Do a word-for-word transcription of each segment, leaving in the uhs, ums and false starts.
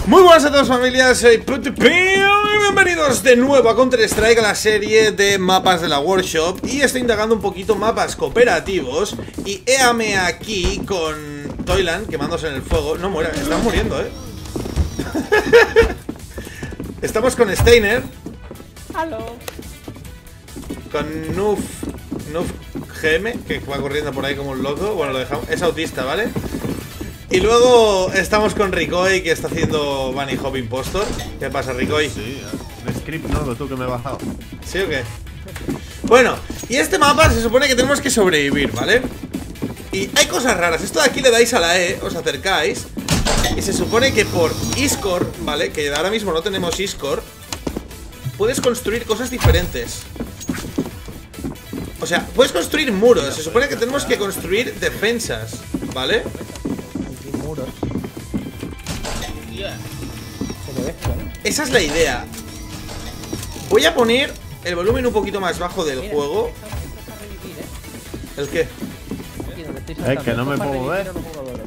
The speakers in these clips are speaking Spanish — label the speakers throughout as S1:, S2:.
S1: Muy buenas a todos, familias, soy PuTuPio y bienvenidos de nuevo a Counter-Strike, a la serie de mapas de la Workshop. Y estoy indagando un poquito mapas cooperativos. Y héame aquí con Toyland quemándose en el fuego. No muera, están muriendo, eh. Estamos con Steiner.
S2: Hello.
S1: Con Nuf Nuf G M, que va corriendo por ahí como un loco. Bueno, lo dejamos, es autista, ¿vale? Y luego estamos con Ricoy, que está haciendo Bunny Hop Impostor. ¿Qué pasa, Ricoy?
S3: Sí, un script nuevo, tú que me he bajado.
S1: ¿Sí o qué? Bueno, y este mapa se supone que tenemos que sobrevivir, ¿vale? Y hay cosas raras. Esto de aquí le dais a la E, os acercáis, y se supone que por I-Score, ¿vale? Que ahora mismo no tenemos I-Score, puedes construir cosas diferentes. O sea, puedes construir muros. Se supone que tenemos que construir defensas, ¿vale? Esa es la idea. Voy a poner el volumen un poquito más bajo del
S2: Mira,
S1: juego.
S2: esto, esto es revivir, ¿eh?
S1: ¿El qué?
S2: Aquí donde estoy
S3: Es que no me
S2: Esto es
S3: puedo
S2: para
S3: ver.
S2: revivir a los jugadores.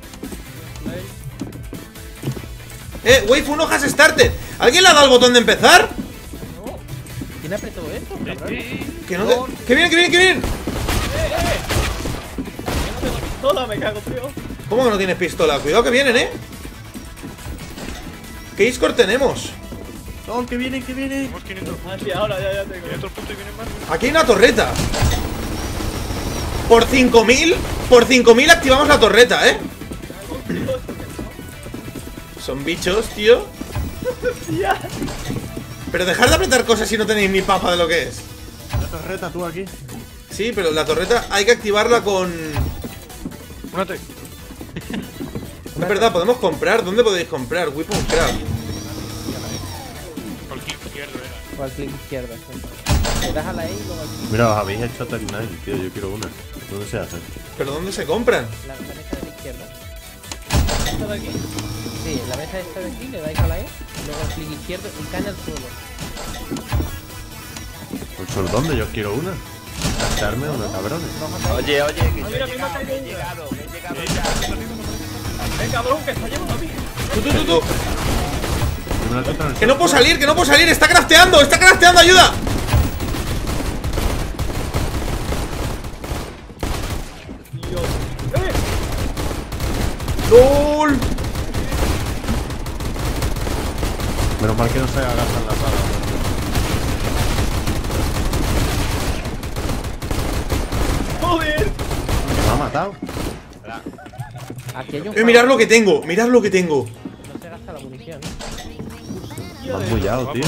S1: Eh, Wave uno has started. ¿Alguien le ha dado el botón de empezar?
S2: No. ¿Quién apretó esto, cabrón?
S1: Que no te... ¡Que viene, que viene, que viene!
S2: Toda me cago, tío.
S1: ¿Cómo que no tienes pistola? Cuidado que vienen, eh. ¿Qué I-Score tenemos?
S3: ¡Oh, que viene, que viene!
S2: Ah, sí, ahora ya, ya tengo.
S1: Aquí hay una torreta. Por cinco mil, por cinco mil activamos la torreta, eh. Son bichos, tío. Pero dejad de apretar cosas si no tenéis ni papa de lo que es.
S3: La torreta, tú aquí.
S1: Sí, pero la torreta hay que activarla con...
S4: Únate.
S1: Es verdad, podemos comprar. ¿Dónde podéis comprar? Weapon Craft.
S4: Por el clic izquierdo era.
S2: O al clic izquierdo, sí. Le das a la E y luego al clic.
S3: Mira, os habéis hecho Tech nueve, tío. Yo quiero una. ¿Dónde se hace?
S1: ¿Pero dónde se compran?
S2: La mesa de la izquierda. ¿Esto de aquí? Sí, la mesa esta de aquí, le dais a la E, y luego al clic izquierdo y cae al suelo.
S3: Pues ¿por dónde? Yo quiero una. Gastarme una, cabrones.
S5: Oye, oye, que yo
S2: mira,
S5: he
S2: mira,
S5: llegado,
S2: mira,
S5: he
S2: mira.
S5: llegado, he llegado ya.
S2: ¡Ven, cabrón, que está lleno de mí!
S1: Tú, tú, tú, tú.
S3: Dime la contra el
S1: Que no puedo salir, que no puedo salir. Está crafteando, está crafteando, ayuda.
S2: Dios. ¡Eh!
S1: ¡Lol!
S3: Menos mal que no se agachan las balas.
S2: ¡Joder!
S3: Me ha matado.
S2: Aquí hay un.
S1: Eh, mirad lo que tengo, mirad lo que tengo.
S2: No se gasta la munición.
S3: Me han bullado, tío.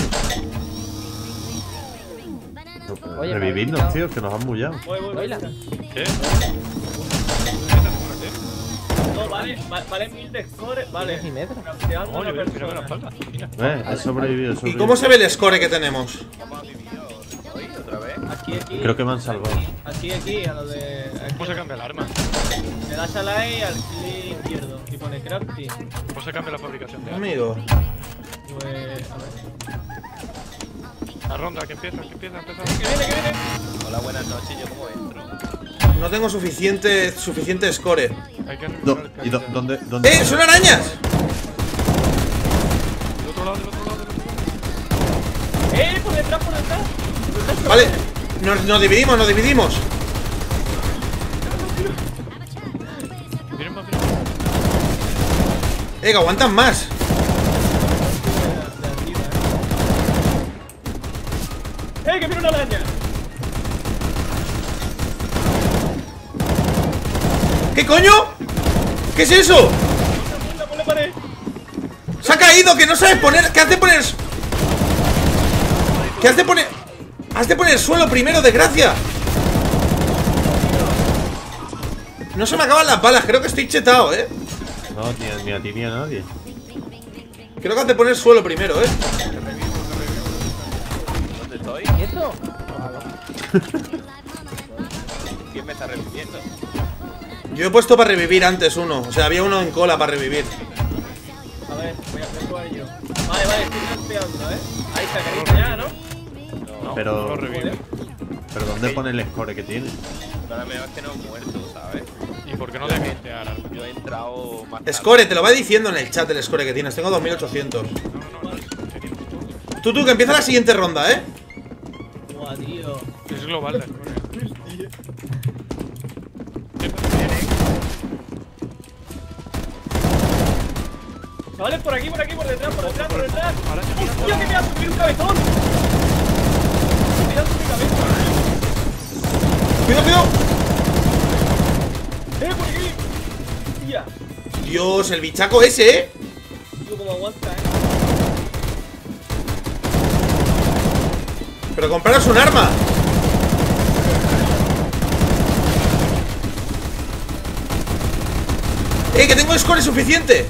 S2: Oye,
S3: Revivirnos,
S2: me ha
S3: tío, que nos han bullado.
S2: Voy, voy, voy.
S4: ¿Qué?
S6: No, vale, va- vale mil de score, vale.
S2: ¿Tienes mi metro?
S6: Crafteando
S4: No,
S6: una
S4: yo veo, mira, mira la
S6: persona.
S4: espalda. Mira.
S3: Eh, he sobrevivido, he
S1: ¿Y
S3: sobrevivido.
S1: cómo se ve el score que tenemos?
S5: Hoy, otra vez.
S6: Aquí, aquí.
S3: Creo que me han salvado.
S6: Aquí, aquí, a lo de. Aquí.
S4: ¿Cómo se cambia el arma?
S6: Le das a la E y al clic izquierdo. Y pone crafting.
S4: ¿Cómo se cambia la fabricación de armas?
S1: Amigo.
S6: Pues. A ver.
S4: La ronda, que empieza, que empieza, empieza.
S6: ¡Que viene, que viene!
S5: Hola, buenas noches, ¿yo cómo entro?
S1: No tengo suficiente, suficiente score.
S4: Hay que
S3: Do-
S4: recuperar el
S3: ¿Y do-
S4: capital.
S3: dónde? dónde
S1: ¡Eh! ¡Son arañas!
S4: Del otro lado, del otro lado, del otro lado.
S6: ¡Eh! Por detrás, por detrás.
S1: Vale, nos, nos dividimos, nos dividimos.
S4: Miren más, miren más.
S1: Eh, que aguantan más.
S6: De arriba, eh. ¡Eh! ¡Que viene una araña!
S1: ¿Qué coño? ¿Qué es eso?
S6: ¡Ponle, ponle pared!
S1: Se ha caído, que no sabes poner. ¿Qué has de poner? ¿Qué has de poner? Has de poner suelo primero, desgracia. No se me acaban las balas, creo que estoy chetado, eh.
S3: No, ni a, ni a ti ni a nadie.
S1: Creo que has de poner suelo primero, eh.
S5: ¿Dónde estoy?
S2: ¿Y esto?
S5: ¿Quién me está reviviendo?
S1: Yo he puesto para revivir antes uno. O sea, había uno en cola para revivir.
S6: A ver, voy a voy a jugar yo. Vale, vale, estoy crafteando, eh. Ahí está, carita ya, ¿no?
S4: No,
S3: Pero-
S4: no revive.
S3: Pero ¿dónde pone el score que tiene?
S5: Ahora me es que no he muerto, ¿sabes?
S4: ¿Y por qué no te metes ahora?
S5: Yo he entrado más tarde.
S1: Score, te lo va diciendo en el chat el score que tienes. Tengo dos mil ochocientos. Tú, tú, que empieza la siguiente ronda, ¿eh?
S6: Buah, tío.
S4: Es global la score.
S6: Chavales, por aquí, por aquí, por detrás, por detrás, por detrás.
S4: Ahora se mira
S6: ¡Hostia, que me ha subido un cabezón! Me ha subido mi cabeza.
S1: ¡Cuidado, cuidado!
S6: ¡Eh, por aquí! ¡Hostia!
S1: Dios, el bichaco ese, ¿eh?
S6: Tío, como aguanta, eh.
S1: Pero compraros un arma. ¡Eh, que tengo score suficiente!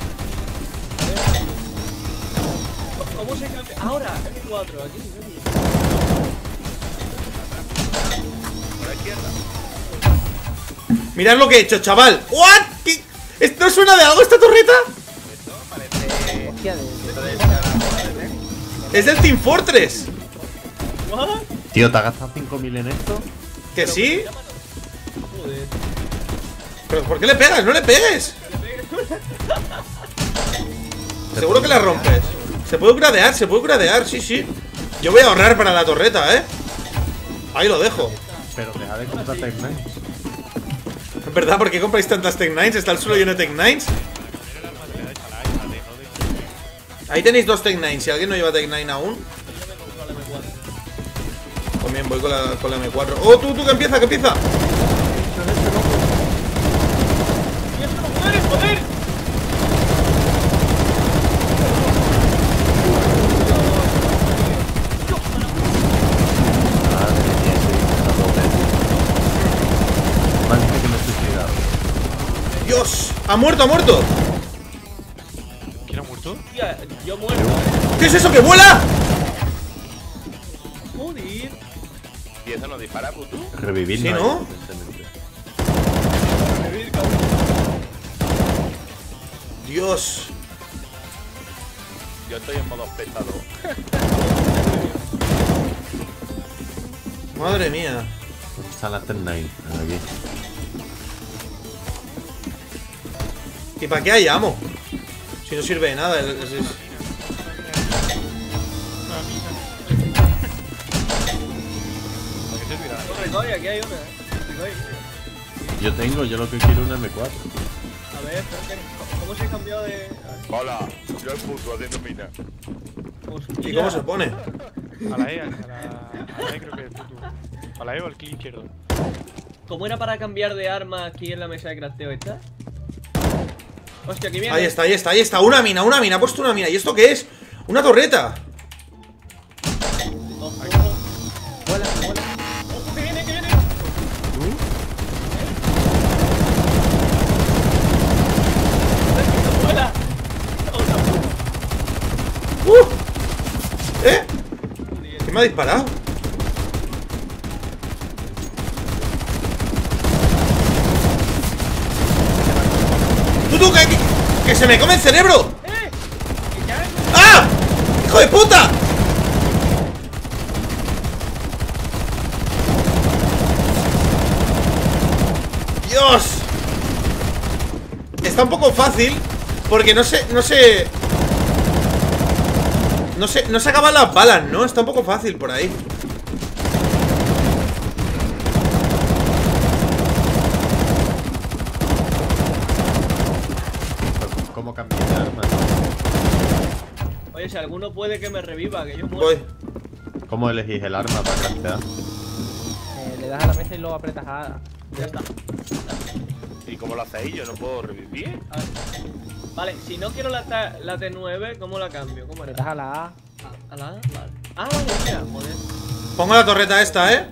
S6: ¿Cómo se cambia? Ahora, eme cuatro, aquí.
S5: Por la izquierda.
S1: Mirad lo que he hecho, chaval. ¿What? ¿Qué? ¿Esto suena de algo, esta torreta?
S5: Esto parece.
S2: Hostia, de,
S5: Esto
S2: de,
S5: de
S1: Es del Team Fortress.
S6: ¿What?
S3: Tío, ¿te has gastado cinco mil en esto?
S1: ¿Que sí?
S6: Joder.
S1: ¿Pero por qué le pegas? ¡No le pegues! Seguro que la rompes. Se puede gradear, se puede gradear, sí, sí. Yo voy a ahorrar para la torreta, ¿eh? Ahí lo dejo.
S3: Pero deja de comprar Tech Nine.
S1: ¿En verdad? ¿Por qué compráis tantas Tech Nines? ¿Está el suelo lleno de Tech Nines? Ahí tenéis dos Tech Nines. Si alguien no lleva Tech Nine aún. También voy con la, con la eme cuatro. ¡Oh, tú, tú, que empieza, que empieza!
S6: ¡Joder, joder!
S3: Madre mía, que me he suicidado.
S1: ¡Dios! ¡Ha muerto, ha muerto!
S4: ¿Quién ha muerto?
S6: Hostia, yo muerto, eh.
S1: ¿Qué es eso que vuela?
S6: Joder.
S5: ¿Y eso no dispara, puto?
S3: Revivir
S1: Sí,
S3: no hay,
S1: ¿no?
S3: evidentemente.
S1: Dios.
S5: Yo estoy en modo espectador.
S1: Madre mía.
S3: ¿Dónde está la Tech Nine? Aquí.
S1: ¿Y para qué hay amo? Si no sirve de nada. Es, es- es-
S4: Una mina. ¿Para qué servirá?
S6: Corre, corre, aquí hay una, eh. Corre, corre.
S3: Yo tengo, yo lo que quiero es una eme cuatro.
S6: A ver, espérate. ¿Cómo se ha cambiado de...?
S5: Hola, yo el puto haciendo mina.
S6: Hostia.
S1: ¿Y cómo se pone?
S4: A la E, a la, a la E creo que es tú. A la E o al clic izquierdo.
S6: ¿Cómo era para cambiar de arma aquí en la mesa de crafteo esta? Hostia, aquí viene.
S1: Ahí está, ahí está, ahí está. Una mina, una mina. Ha puesto una mina. ¿Y esto qué es? Una torreta.
S6: Ojo, ojo.
S2: vuela, vuela.
S6: Ojo, que viene, que viene. ¡Vuela!
S1: ¡Uh! ¿Eh? ¿Qué me ha disparado? ¡Tú, tú, que, que, que se me come el cerebro!
S6: ¡Eh! ¡Que ya es!
S1: ¡Ah! ¡Hijo de puta! ¡Dios! Está un poco fácil porque no sé, no sé... No sé, no se acaban las balas, ¿no? Está un poco fácil por ahí.
S3: ¿Cómo cambiar de arma?
S6: Oye, si alguno puede que me reviva, que yo muero.
S1: Voy.
S3: ¿Cómo elegís el arma para craftear?
S2: Eh, le das a la mesa y luego apretas a.
S6: Ya está.
S5: ¿Y cómo lo hacéis? Yo no puedo revivir.
S6: A ver. Vale, si no quiero la, ta- la T nueve, ¿cómo la cambio? ¿Cómo era?
S2: Apretas a la A.
S6: ¿A, a la A? Vale. Ah, vale, mira, joder.
S1: Pongo la torreta esta, ¿eh?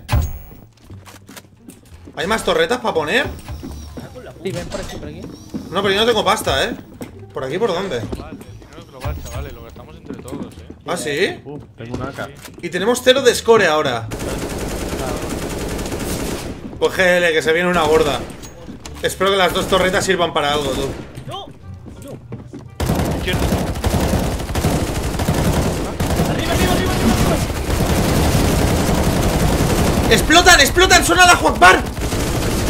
S1: ¿Hay más torretas para poner?
S6: Ah, con la puta.
S2: Sí, ven por aquí, por aquí.
S1: No, pero yo no tengo pasta, ¿eh? ¿Por aquí por dónde?
S4: Global, el dinero es global, chavales, lo gastamos entre todos, eh.
S1: ¿Ah, sí?
S3: Uh, tengo una A K.
S1: Y tenemos cero de score ahora. Pues G L, que se viene una gorda. Espero que las dos torretas sirvan para algo, tú.
S6: ¡No! ¡No!
S4: Izquierdo.
S6: ¡Arriba, arriba, arriba, arriba!
S1: ¡Explotan, explotan! ¡Suena la Juakbar!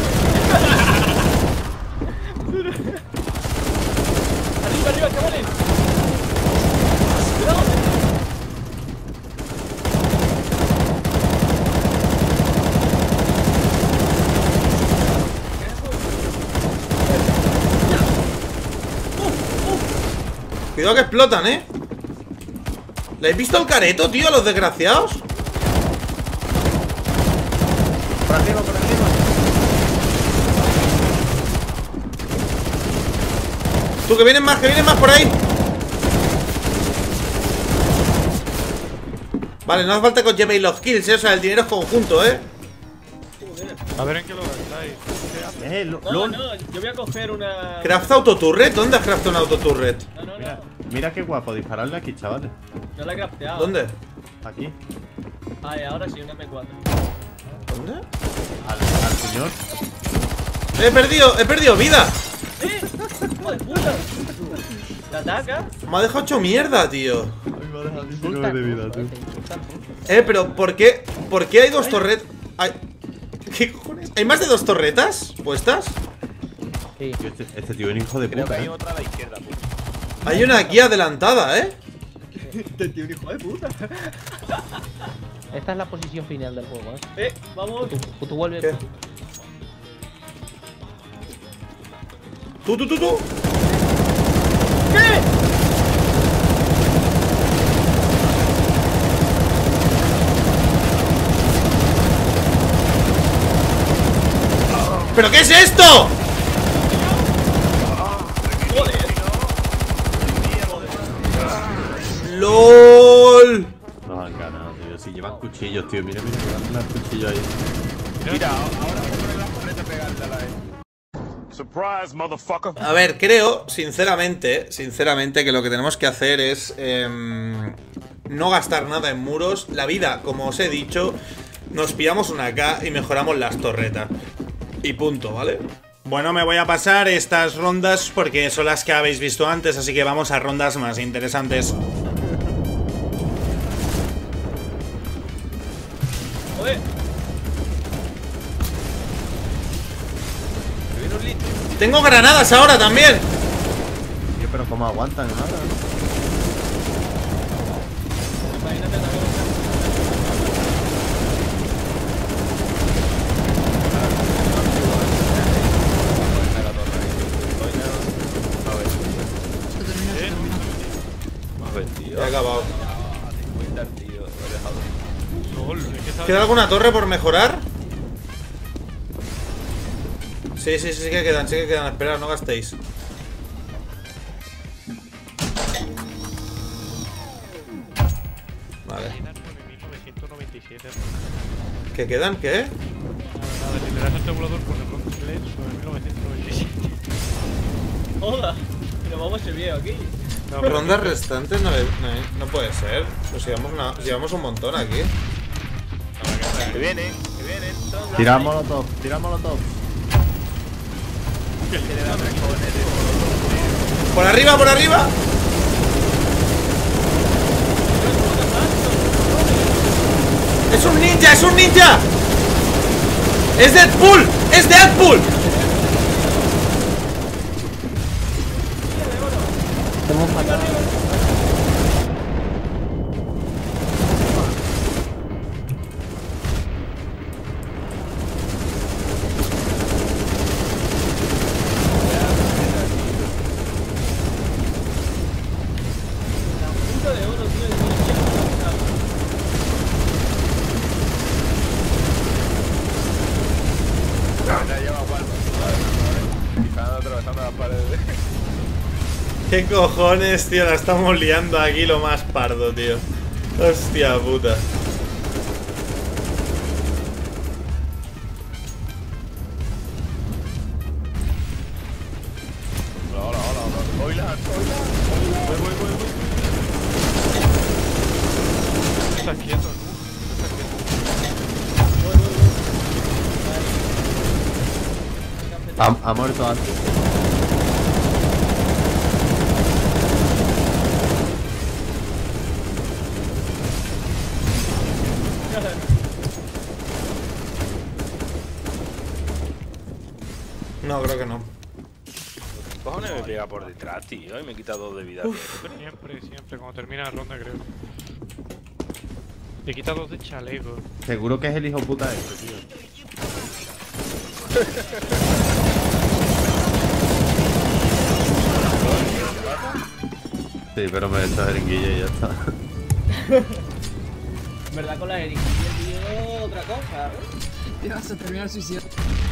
S6: Arriba, arriba, chavales. Cuidado.
S1: Cuidado que explotan, ¿eh? ¿Le habéis visto el careto, tío, a los desgraciados?
S3: Por arriba, por arriba.
S1: Tú, que vienen más, que vienen más por ahí. Vale, no hace falta que os llevéis los kills, ¿eh? O sea, el dinero es conjunto, ¿eh?
S4: A ver en qué lo gastáis.
S3: Eh, lo,
S6: No,
S3: lo-
S6: no, yo voy a coger una.
S1: Craft autoturret, ¿dónde has craftado un autoturret?
S6: No, no,
S3: Mira,
S6: no.
S3: mira qué guapo dispararle aquí, chavales.
S6: No la he crafteado.
S1: ¿Dónde?
S3: Aquí.
S6: Ay, ahora sí, una M cuatro.
S1: ¿Dónde?
S3: Al, al señor.
S1: He perdido, he perdido vida.
S6: ¡Eh! ¡Hijo de puta! ¿Te ataca?
S1: Me ha dejado hecho mierda, tío.
S2: Insultan,
S3: de vida,
S2: ¿no?
S3: tú.
S2: Te insultan, ¿no?
S1: Eh, pero ¿por qué? ¿Por qué hay dos torretas? Hay... ¿Qué cojones? ¿Hay más de dos torretas puestas?
S2: Sí.
S3: Tío, Este, este tío es un hijo de
S5: Creo que
S3: puta,
S5: hay
S3: eh.
S5: otra a la izquierda, puto.
S1: Hay una aquí adelantada, ¿eh?
S6: Este tío, un hijo de puta.
S2: Esta es la posición final del juego, ¿eh?
S6: Eh, vamos.
S2: Tú, tú vuelves.
S1: ¿Qué? Tú, tú, tú, tú.
S6: ¿Qué?
S1: ¿Pero qué es esto?
S6: Joder.
S1: LOL.
S3: Nos han ganado, tío. Si llevan cuchillos, tío. Mira, mira, llevan unos cuchillos ahí.
S5: Mira, ahora vamos a la corriente a pegarle a la E. Surprise, motherfucker.
S1: A ver, creo, sinceramente, sinceramente que lo que tenemos que hacer es em, no gastar nada en muros. La vida, como os he dicho, nos pillamos una K y mejoramos las torretas. Y punto, ¿vale? Bueno, me voy a pasar estas rondas porque son las que habéis visto antes, así que vamos a rondas más interesantes.
S6: Joder. Me viene un litro.
S1: Tengo granadas ahora también.
S3: Tío, pero cómo aguantan nada, ¿no?
S6: Imagínate la cosa.
S1: He acabado.
S4: LOL, es que está-
S1: ¿Queda alguna torre por mejorar? Sí, sí, sí, sí que quedan, sí que quedan. Esperad, no gastéis. Vale.
S4: nueve mil novecientos noventa y siete.
S1: ¿Qué quedan? ¿Qué?
S4: Nada, nada, si le das al tabulador con el Bronze Sledge, nueve mil novecientos noventa y siete.
S6: Joda. Pero vamos a ser viejo aquí.
S4: No, pero-
S1: Rondas restantes no, no, no puede ser. Pues llevamos, una, llevamos un montón aquí.
S5: Que vienen, que vienen.
S3: Tira molotov, tira molotov.
S1: ¡Por arriba, por arriba! ¡Es un ninja, es un ninja! ¡Es Deadpool! ¡Es Deadpool!
S2: Te hemos matado.
S6: Punto de oro, tío. el ninja.
S5: La lleva Walmart. Disparando, atravesando las paredes.
S1: ¿Qué cojones, tío? La estamos liando aquí lo más pardo, tío. Hostia puta.
S5: Hola, hola, hola, hola. Oila, oila. Voy, voy, voy, voy.
S4: Estás quieto, ¿no? Estás quieto.
S3: Ha, ha muerto antes.
S1: No, creo que no.
S7: ¿Qué cojones me pega por detrás, tío? Y me quita dos de vida.
S4: Siempre, siempre, cuando termina la ronda, creo. Le quita dos de chaleco.
S3: Seguro que es el hijo puta este, tío. Sí, pero me he hecho jeringuilla y ya está.
S6: En verdad con la jeringuilla, tío, otra cosa, ¿eh?
S8: Te vas a terminar suicidando.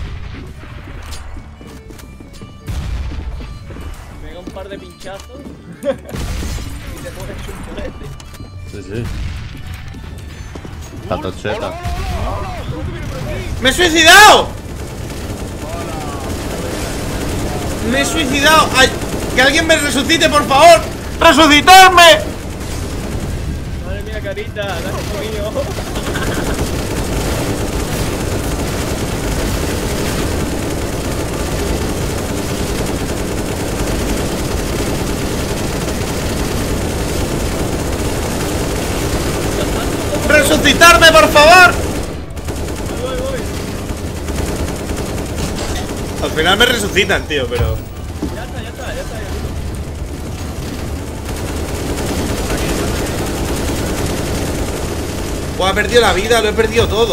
S6: Pega un par de pinchazos y te pones un chorete.
S3: Sí, sí. La tocheta.
S1: ¡Me he suicidado! ¡Me he suicidado! ¡Ay! ¡Que alguien me resucite, por favor! ¡Resucitarme!
S6: Madre mía, carita, dale conmigo.
S1: ¡Resucitarme, por favor!
S6: Voy, voy, voy.
S1: Al final me resucitan, tío, pero...
S6: Ya está, ya está, ya está. Ya está.
S1: Buah, he perdido la vida, lo he perdido todo.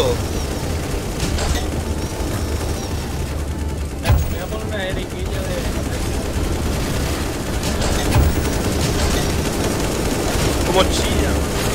S6: Voy a poner una jeringuilla de...
S7: Como chilla.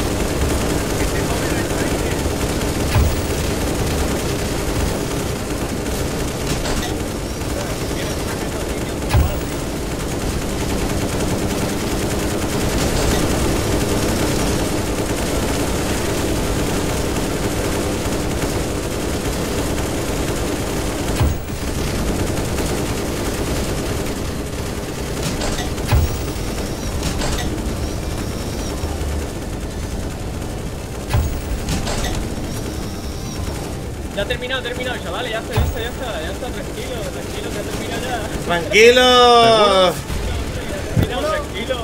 S6: Ya ha terminado, ha terminado, chavales, ya está, ya está, ya está, ya está, tranquilo, tranquilo, que ha terminado ya.
S1: ¡Tranquilo!
S6: Terminado, tranquilo.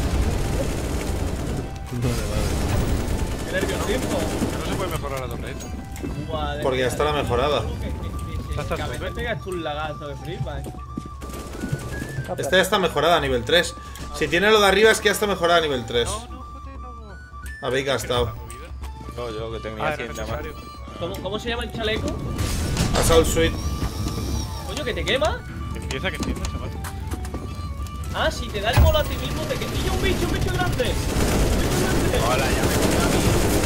S6: Qué nerviosismo.
S4: No se puede mejorar la torreta.
S6: Buah, de
S1: Porque ya está la mejorada.
S4: Ya está
S6: Que me
S4: todo,
S6: pegas un lagazo de flipa, eh.
S1: Esta ya está mejorada a nivel tres. Si tiene lo de arriba es que ya está mejorada a nivel tres.
S4: No, no, joder, no.
S1: Habéis gastado.
S7: No, yo que tenía
S4: Ah, era
S7: cien nada más.
S4: necesario.
S6: ¿Cómo, ¿Cómo se llama el chaleco?
S1: Assault Suite.
S6: Coño, que te quema.
S4: Empieza que entiendo, chaval.
S6: Ah, si te da el bolo a ti mismo, te quemilla un bicho, un bicho grande. Un bicho grande.
S7: Hola, ya me toca a mí.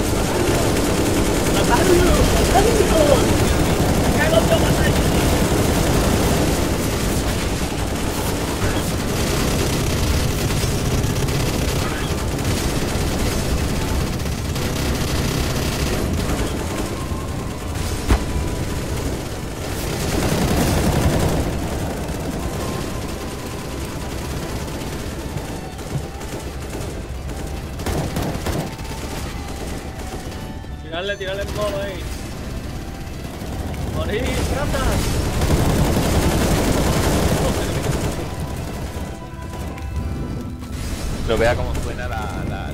S6: ¡Matadlo! ¡Matadlo! ¡Cago en la batalla! Tirarle, tirarle el mono ahí. ¡Morir, ratas!
S7: Pero vea cómo suena la... la...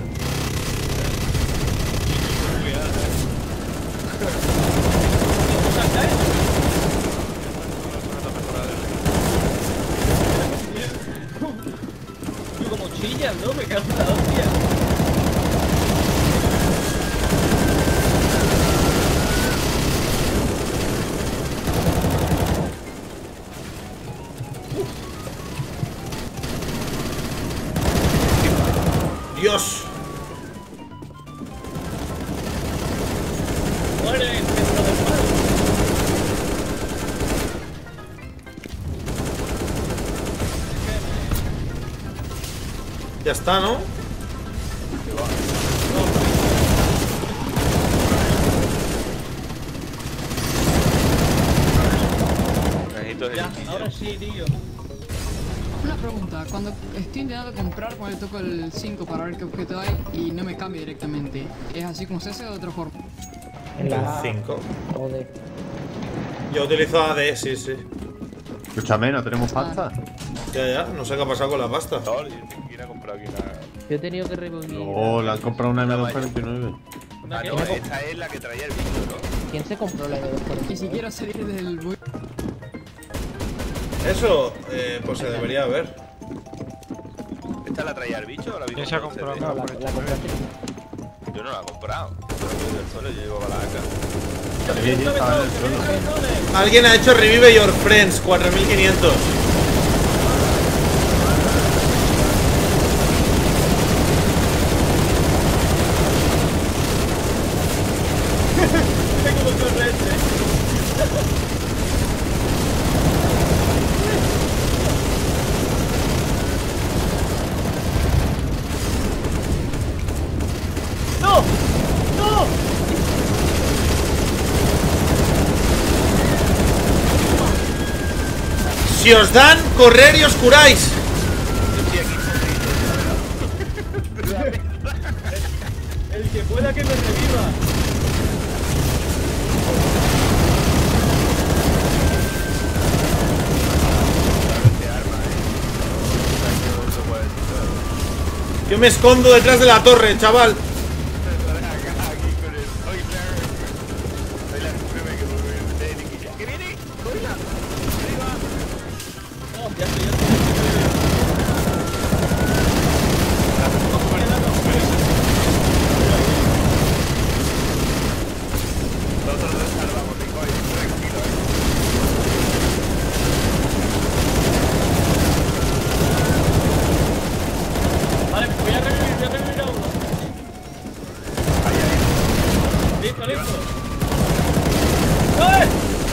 S6: Yo como chillas, ¿no? Me cago en la hostia.
S1: Dios.
S6: Muere dentro del mar.
S1: Ya está, ¿no?
S7: Necesito
S6: Ya,
S7: jeringuilla.
S6: ahora sí, tío.
S8: Una pregunta, cuando estoy intentando comprar, cuando toco el cinco para ver qué objeto hay y no me cambia directamente, ¿es así como se hace o de otra forma?
S2: En la
S1: El cinco.
S2: Joder.
S1: Yo utilizo A D, sí, sí.
S3: Escúchame, ¿no tenemos pasta?
S1: Ya, ya, no sé qué ha pasado con la pasta.
S7: Sol, y tengo que ir a comprar aquí una...
S2: Yo he tenido que reunir.
S3: Oh, le han comprado una M dos cuarenta y nueve.
S6: ¿Una
S7: Ah,
S6: qué?
S7: no, esta es la que traía el vídeo, ¿no?
S2: ¿Quién se compró la M dos cuarenta y nueve?
S8: Ni siquiera salir del bu-
S1: Eso, eh, pues se debería ver.
S7: ¿Esta la traía el bicho o la
S4: ¿Quién se ha comprado?
S2: No, la, la compraste.
S7: Yo no la he comprado. Yo del suelo, yo llevo para la acá.
S3: Sí, sí, estaba en el suelo.
S1: Alguien ha hecho Revive Your Friends, cuatro mil quinientos.
S6: ¡No! ¡No!
S1: Si os dan, correr y os curáis.
S6: El que pueda que me reviva.
S1: Yo me escondo detrás de la torre, chaval.
S6: Vale, voy a revivir, voy a revivir a uno. Listo, listo. ¡Eh!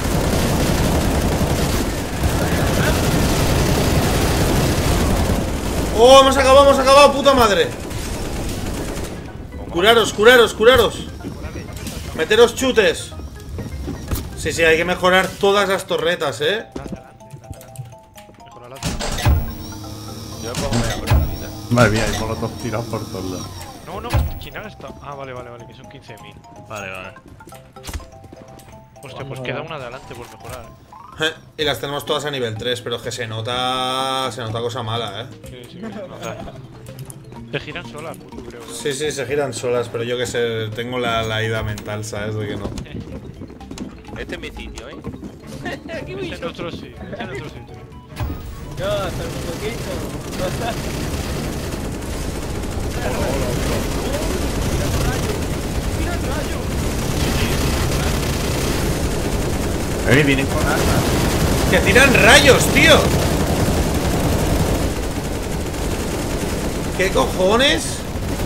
S1: Oh, hemos acabado, hemos acabado, puta madre. Curaros, curaros, curaros. Meteros chutes. Sí, sí, hay que mejorar todas las torretas, eh.
S4: Mejora la
S7: Yo me cojo media por la vida.
S3: Madre mía, hay molotov tirados por todos lados.
S4: No, no, ¿quién ha gastado? Ah, vale, vale, vale, que son quince mil.
S3: Vale, vale.
S4: Hostia, pues queda una adelante por mejorar, eh.
S1: Eh, Y las tenemos todas a nivel tres, pero es que se nota. Se nota cosa mala, eh.
S4: Sí, sí, que se nota. Se giran solas, puto, creo. ¿no?
S1: Sí, sí, se giran solas, pero yo que sé, tengo la, la ida mental, ¿sabes? De que no.
S7: Este es mi sitio, ¿eh?
S6: Aquí
S4: Este
S6: voy
S4: en
S6: yo.
S4: otro sí, este en otro sitio.
S6: Yo, hasta el poquito.
S3: Eh, vienen con armas.
S1: ¡Que tiran rayos, tío! ¿Qué cojones?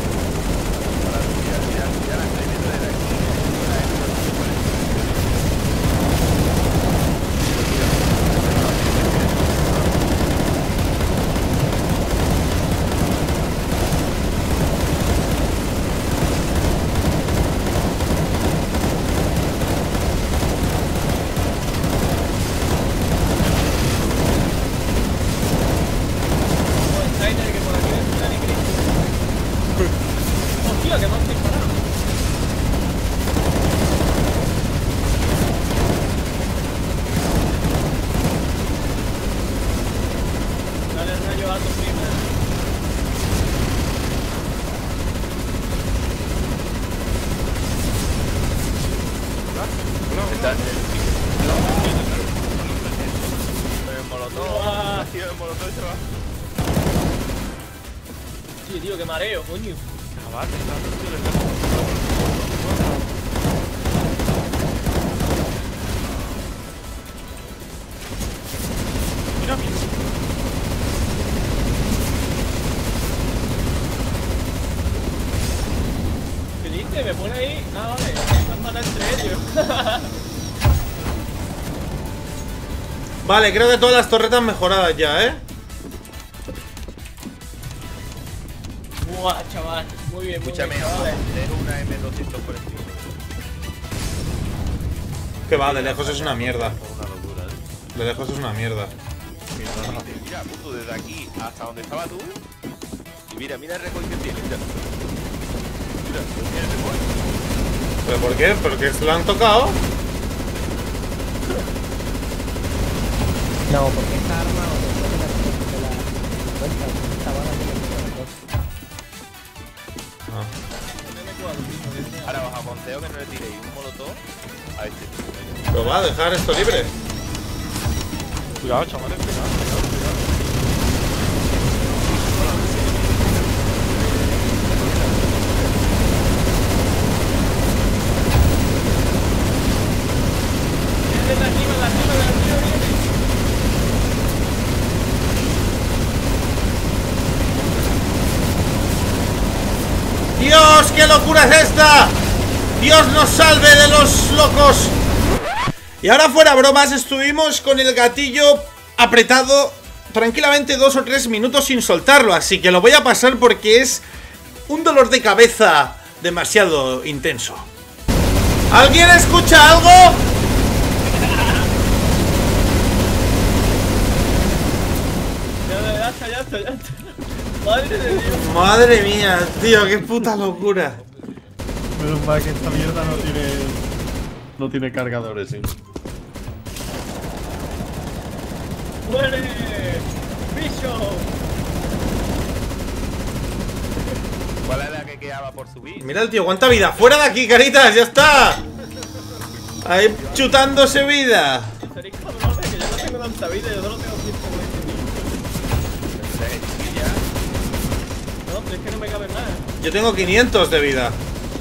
S6: Hostia, que me han disparado. Dale el rayo alto primero.
S7: Está en el el molotov.
S6: Buah.
S7: Tío, el molotov se va.
S6: Sí, tío, que mareo, coño.
S4: Chaval, está dentro del campo. Mira, mira.
S6: ¿Qué dice? Me pone ahí. Ah, vale. Me han matado entre ellos.
S1: Vale, creo que todas las torretas mejoradas ya, ¿eh?
S6: Buah, chaval. Muy bien, muy
S7: Escúchame,
S6: bien,
S7: vamos a
S6: chavales.
S7: hacer una M doscientos cuarenta y uno.
S1: Que va, de lejos es una mierda.
S7: Una locura, ¿eh?
S1: De lejos es una mierda.
S7: Mira, puto, desde aquí hasta donde estaba tú. Y mira, mira el récord que tiene, mira. Mira, tiene el récord.
S1: ¿Pero por qué? ¿Porque lo han tocado?
S2: No, porque esta arma o después de la de la cuenta, esta bala tiene que dos.
S1: Ah.
S7: Ahora os aconsejo que no le tiréis un molotov a este.
S1: Pero va, dejar esto libre.
S4: Cuidado, chavales, cuidado, cuidado, cuidado.
S6: Viene de arriba, de arriba, de arriba, viene.
S1: ¡Dios, qué locura es esta! ¡Dios nos salve de los locos! Y ahora, fuera bromas, estuvimos con el gatillo apretado tranquilamente dos o tres minutos sin soltarlo. Así que lo voy a pasar porque es un dolor de cabeza demasiado intenso. ¿Alguien escucha algo?
S6: Ya, ya, ya está, ya está. Madre de Dios.
S1: Madre mía, tío, qué puta locura.
S3: Menos mal que esta mierda no tiene. No tiene cargadores, ¿sí?
S6: ¡Muere! ¡Bicho!
S7: ¿Cuál era la que quedaba por subir?
S1: Mira el tío, cuánta vida. ¡Fuera de aquí, caritas! ¡Ya está! Ahí chutándose vida.
S6: Seréis cabrones, que yo no tengo tanta vida, yo solo tengo ciento veinte mil. No, pero es que no me cabe nada.
S1: Yo tengo quinientos de vida.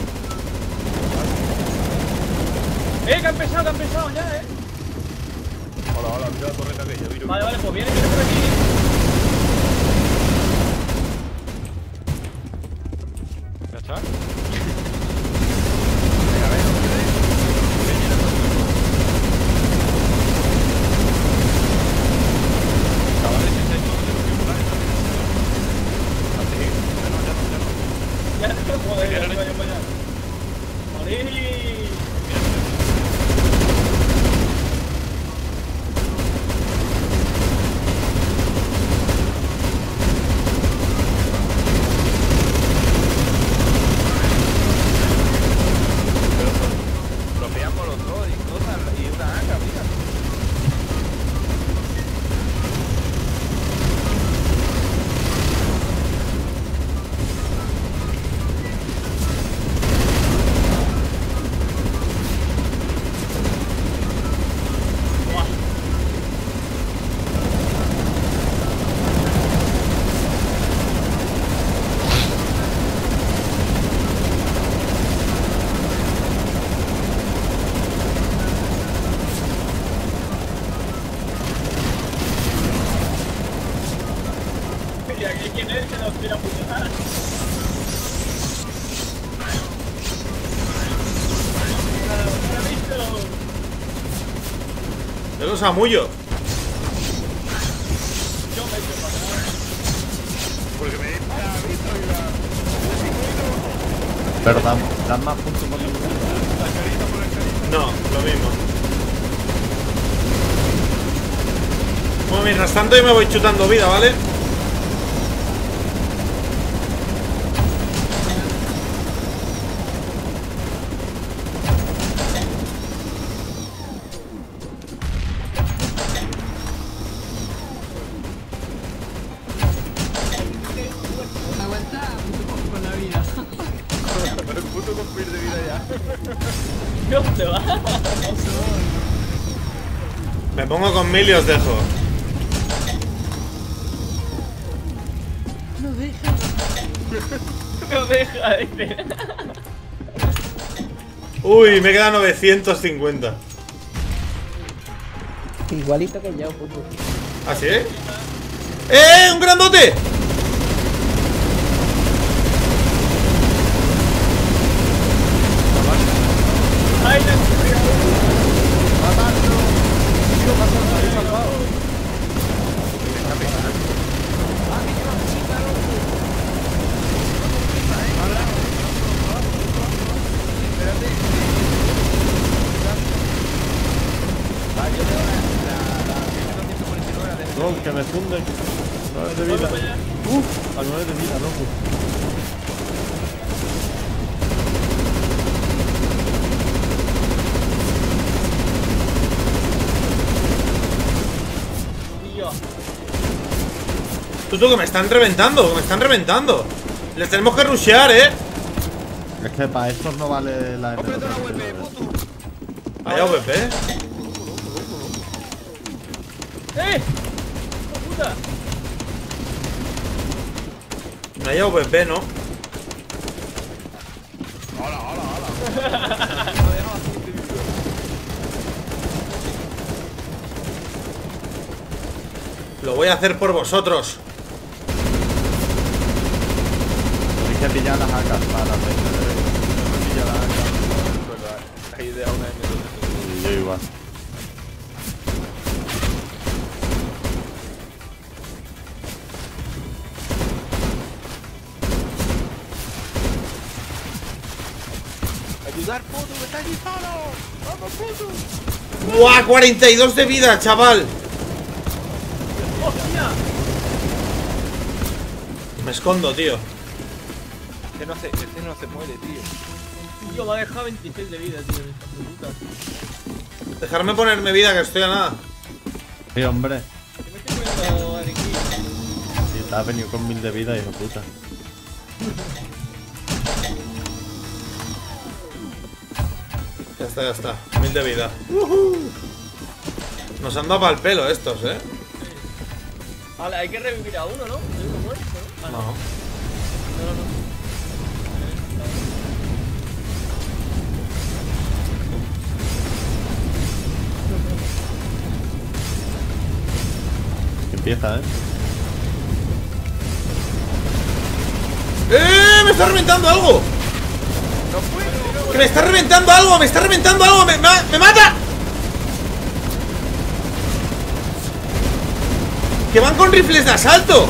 S6: ¡Eh, que ha empezado, que ha empezado ya, eh!
S7: Hola, hola, mira la torreta que yo viro.
S6: Vale, vale, pues viene, viene por aquí.
S4: ¿Ya está? Chavales, si estáis todos de lo que voláis, ¿no?
S6: Ya, joder, ya, vaya, vaya. ¡Morí!
S7: Tropeamos los dos y cosas y una haca, mira.
S6: Y aquí quién es que nos quiere apuñalar.
S1: Yo los amullo.
S6: Yo me echo para atrás.
S7: Porque me está visto y la.
S3: Pero dan, dan más puntos por el.
S1: No, lo mismo. Bueno, mientras tanto yo me voy chutando vida, ¿vale?
S8: Aguanta puto con la vida.
S7: Pero el puto con pierde vida ya.
S6: ¿Dónde va?
S1: Me pongo con mil y os dejo.
S8: No deja.
S6: No deja, dice.
S1: Uy, me queda novecientos cincuenta.
S2: Igualito que yo, puto.
S1: ¿Ah, sí? ¡Eh! ¡Un grandote!
S6: ¡Ay, la
S3: No, que me funde. nueve de vida. Uf, a nueve de vida, loco.
S6: Dios.
S1: Tú, tú, que me están reventando, que me están reventando. Les tenemos que rushear, ¿eh?
S3: Es que para estos no vale la M dos.
S1: Vaya V P.
S6: ¡Eh! ¡Hijo de puta!
S1: Me ha llevado P P, ¿no?
S7: Hola, hola, hola. Me ha dejado así de vivo.
S1: Lo voy a hacer por vosotros.
S3: Tienes que pillar las acas para la fecha de rey.
S7: Ya la acá. Ahí deja una M dos.
S3: Y yo igual.
S7: Ayudar, puto, que está aquí solo. Vamos, puto.
S1: ¡Buah! cuarenta y dos de vida, chaval.
S6: ¡Hostia!
S1: Me escondo, tío.
S7: Este no se, este no se muere, tío.
S6: Tío, me ha dejado veintiséis de vida, tío. Esta puta.
S1: Dejarme ponerme vida, que estoy a nada.
S3: Sí, hombre.
S6: Yo me estoy poniendo aquí.
S3: Si te has venido con mil de vida, hijo puta.
S1: Ya está, ya está. Mil de vida. Uh-huh. Nos han dado para el pelo estos, ¿eh?
S6: Vale, hay que revivir a uno, ¿no? ¿Hay uno muerto, no? Ah,
S1: No.
S6: no, no, no.
S3: Empieza, ¿eh?
S1: ¡Eh! ¡Me está reventando algo!
S7: No puedo.
S1: ¡Que me está reventando algo! ¡Me está reventando algo! ¡Me, me, me mata! ¡Que van con rifles de asalto!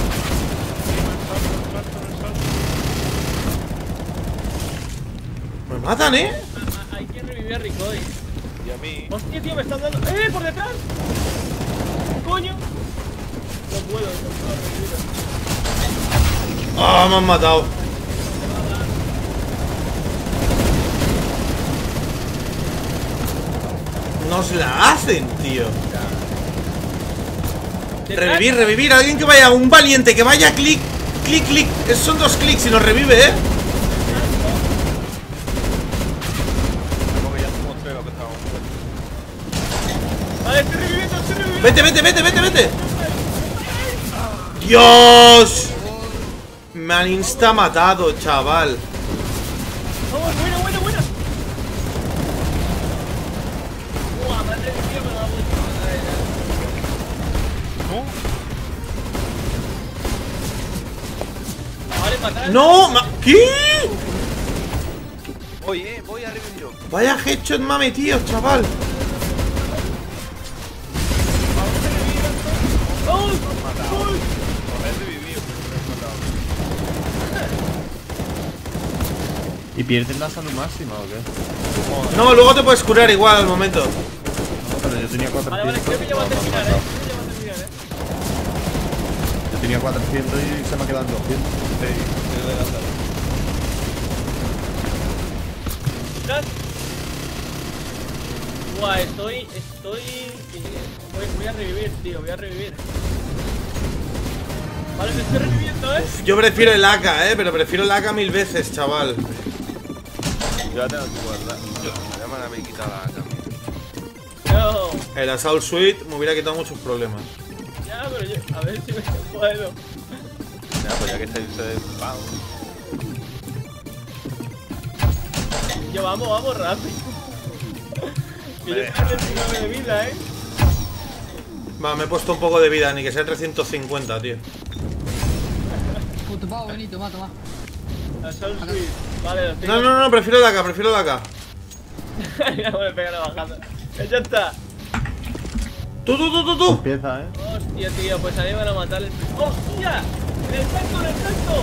S1: Me matan, ¿eh?
S6: Ah, hay que revivir a Ricoy.
S7: Y a mí.
S6: Hostia, tío, me están dando. ¡Eh! ¡Por detrás! ¡Coño! No puedo, no puedo revivir.
S1: ¡Ah! Me han matado. Nos la hacen, tío. Revivir, revivir. Alguien que vaya, un valiente que vaya, clic, clic, clic. Esos son dos clics y nos revive, ¿eh?
S7: Como que ya somos tres los que estábamos muertos.
S6: Vale, estoy reviviendo, estoy reviviendo.
S1: Vete, vete, vete, vete, vete. ¡Dios! Me han insta matado, chaval.
S6: Vamos, buena, buena, buena. Buah, me han revivido, me da mucho. Vale, matar.
S1: ¡No! ma- ¿Qué?
S7: Voy, eh, voy a revivirlo.
S1: Vaya headshot me ha metido, chaval.
S6: ¡Oh!
S7: Correr revivido.
S3: ¿Y pierdes la salud máxima o qué?
S1: No, luego te puedes curar igual al momento.
S3: No, pero yo tenía
S6: Vale, vale,
S3: cuatrocientos.
S6: creo que ya va a
S3: no, me han
S6: terminar, eh.
S3: matado.
S6: Creo que ya va a terminar, eh.
S3: Yo tenía cuatrocientos y se me ha quedado en doscientos.
S6: Mirad. Buah, estoy. Estoy. Voy, voy a revivir, tío, voy a revivir. Vale, me estoy reviviendo, eh.
S1: Yo prefiero el A K, eh, pero prefiero el A K mil veces, chaval.
S7: Yo la tengo que guardar. Ya me han quitado la cama.
S6: No.
S1: El Assault Suite me hubiera quitado muchos problemas.
S6: Ya, pero yo. A ver si me puedo.
S7: Ya, pues ya que estáis ustedes ocupados.
S6: Yo, vamos, vamos rápido. Que yo
S7: Hombre.
S6: estoy retirado de vida, eh.
S1: Va, me he puesto un poco de vida, ni que sea trescientos cincuenta, tío.
S8: Puto pavo, vení, toma, toma.
S6: Assault Suite. Vale, lo tengo.
S1: No, no, no, prefiero el A K, prefiero el A K.
S6: Ya me pega la bajada. Ya está.
S1: Tú, tú, tú, tú, tú.
S3: Empieza, ¿eh?
S6: Hostia, tío, pues a mí me van a matar el. ¡Hostia! ¡En el salto, en el salto!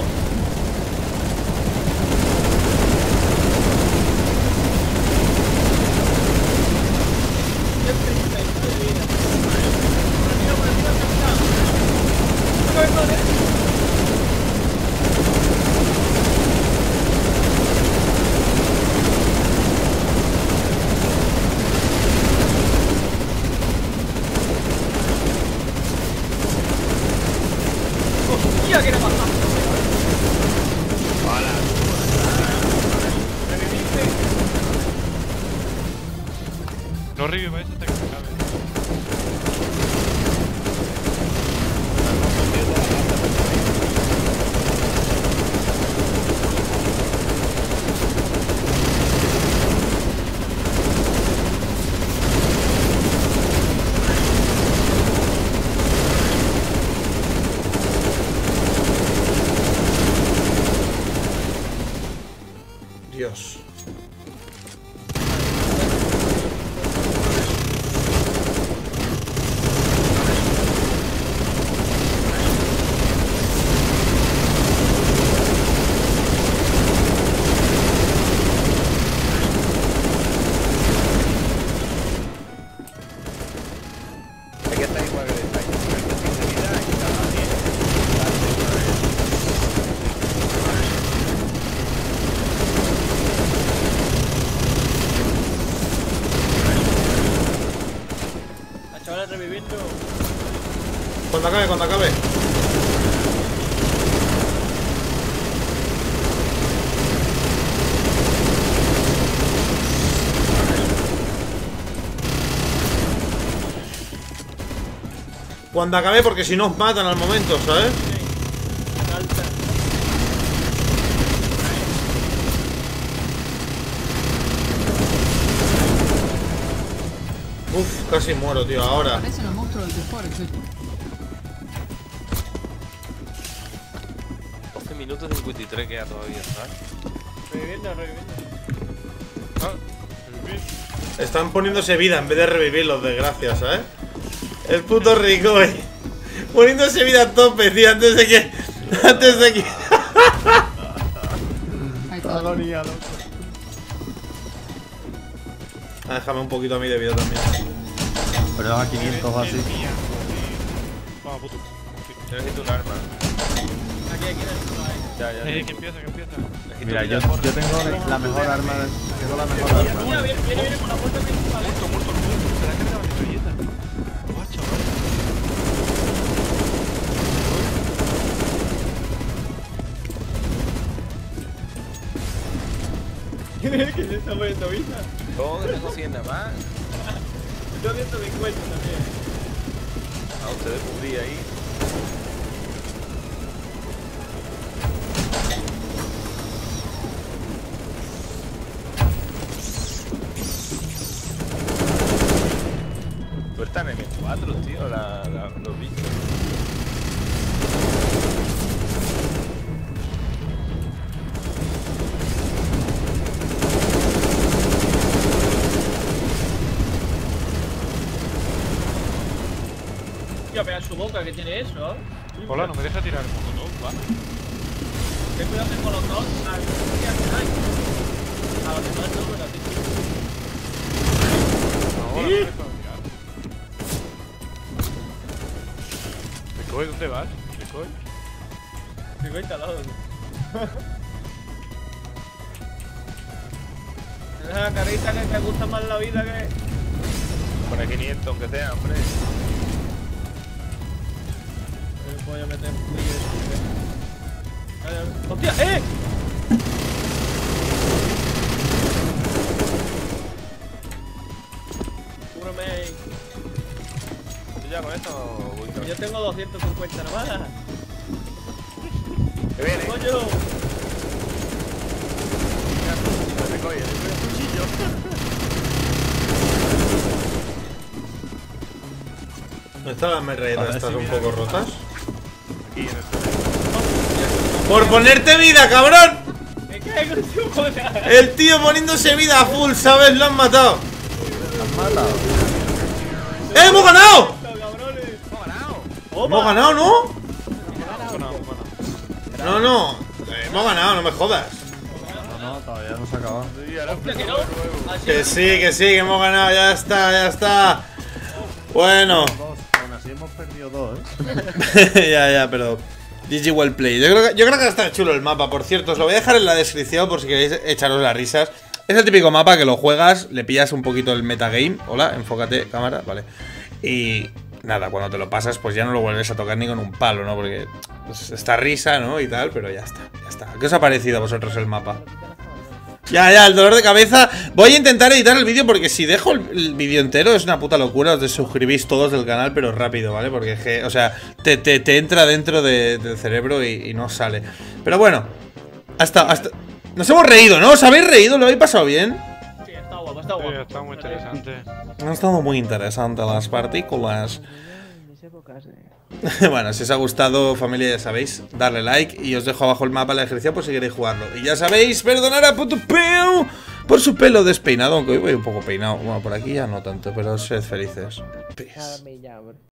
S6: ¡Hostia, que era más fácil!
S4: No reviváis hasta que se acabe.
S1: Dios.
S7: Hay que estar igual que de España. Sinceridad y cada bien.
S6: La chavala reviviendo.
S1: Cuando acabe, cuando acabe. Cuando acabe, porque si no os matan al momento, ¿sabes?
S6: Salta.
S1: Uf, casi muero, tío, ahora.
S8: Parecen los monstruos del Forex.
S7: doce minutos cincuenta y tres queda todavía, ¿sabes?
S6: Reviviendo, reviviendo.
S4: Ah, revivir.
S1: Están poniéndose vida en vez de revivir los desgracias, ¿sabes? El puto rico, eh. Poniéndose vida a tope, tío, antes de que... Antes de que...
S8: Ahí está.
S3: Agonía, loco.
S1: Ah, déjame un poquito a mí de vida también.
S3: Pero a quinientos o así.
S4: Mía. Vamos, puto.
S7: Necesito un arma.
S6: Aquí, aquí en el
S7: Ya, ya.
S4: Eh, que empieza, que empieza.
S7: Necesito
S3: Mira,
S7: que
S3: yo,
S7: ya corre.
S3: yo tengo la mejor arma. Tengo la mejor
S6: Mira,
S3: arma.
S6: viene, viene, viene por la puerta principal.
S4: Muerto, muerto el mundo. ¿Te la has cargado la metralleta? Guau, chaval.
S6: ¿Quién es el que se está poniendo vida?
S7: Todo que tengo cien nada más.
S6: Yo ciento cincuenta también.
S7: A ustedes cubrí ahí. Sueltan eme cuatro, tío, la, la, los bichos.
S6: Tío, pega su boca que tiene eso, ¿eh?
S4: Hola, no me deja tirar el molotov, va.
S6: Ten cuidado que con los dos. A ver, ¿qué hacen ahí? A los demás no, pero a ti sí.
S4: Ahora no me deja tirar. Recoy, ¿dónde vas? Recoy.
S6: cincuenta lados. Esa carita que te gusta más la vida que...
S7: Pone quinientos aunque sea, hombre.
S6: Voy a meter un pillo de... ¡Hostia! ¡Eh! Cúbreme.
S7: ¿Tú ya con esto voy con
S6: Yo tengo doscientos cincuenta nomás.
S7: Que viene.
S6: ¡Coño!
S7: Recoy, el cuchillo.
S1: ¿Dónde están las metralletas estas un poco rotas?
S7: Aquí en el
S1: ¡Por ponerte vida, cabrón!
S6: ¡Me caigo en su bola!
S1: El tío poniéndose vida a full, ¿sabes? Lo han matado.
S3: ¿Has matado?
S1: ¡Eh, hemos ganado!
S6: ¡Cabrones!
S1: Hemos ganado, ¿no?
S4: Bueno, bueno.
S1: No, no. Eh, hemos ganado, no me jodas.
S3: No, no, todavía no se ha acabado.
S7: Sí, ahora
S6: ¡Hostia, que no! Así
S1: Que sí, que sí, que hemos ganado. Ya está, ya está. Bueno.
S3: Dos, aún así hemos perdido dos, ¿eh?
S1: Ya, ya, pero... G G well played. Yo creo, que, yo creo que está chulo el mapa, por cierto. Os lo voy a dejar en la descripción por si queréis echaros las risas. Es el típico mapa que lo juegas, le pillas un poquito el metagame. Hola, enfócate, cámara, vale. Y nada, cuando te lo pasas, pues ya no lo vuelves a tocar ni con un palo, ¿no? Porque pues, esta risa, ¿no? Y tal, pero ya está, ya está. ¿Qué os ha parecido a vosotros el mapa? Ya, ya, el dolor de cabeza. Voy a intentar editar el vídeo porque si dejo el, el vídeo entero es una puta locura. Os desuscribís todos del canal, pero rápido, ¿vale? Porque, es que, o sea, te, te, te entra dentro de, del cerebro y, y no sale. Pero bueno, hasta, hasta... Nos hemos reído, ¿no? ¿Os habéis reído? ¿Lo habéis pasado bien?
S6: Sí, está guapo, está
S4: Sí,
S6: guapo.
S4: está muy interesante.
S1: Han estado muy interesantes las partículas.
S2: épocas de...
S1: Bueno, si os ha gustado, familia, ya sabéis, darle like y os dejo abajo el mapa en la descripción por si queréis jugarlo. Y ya sabéis, perdonar a puto peo por su pelo despeinado, aunque hoy voy un poco peinado. Bueno, por aquí ya no tanto, pero sed felices. Peace.
S2: Nada, me llamo.